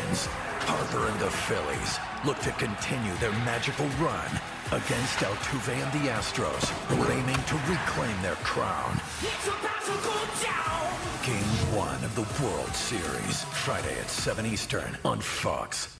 Twins, Harper and the Phillies look to continue their magical run against Altuve and the Astros, who are aiming to reclaim their crown. It's about to go down. Game 1 of the World Series, Friday at 7 Eastern on Fox.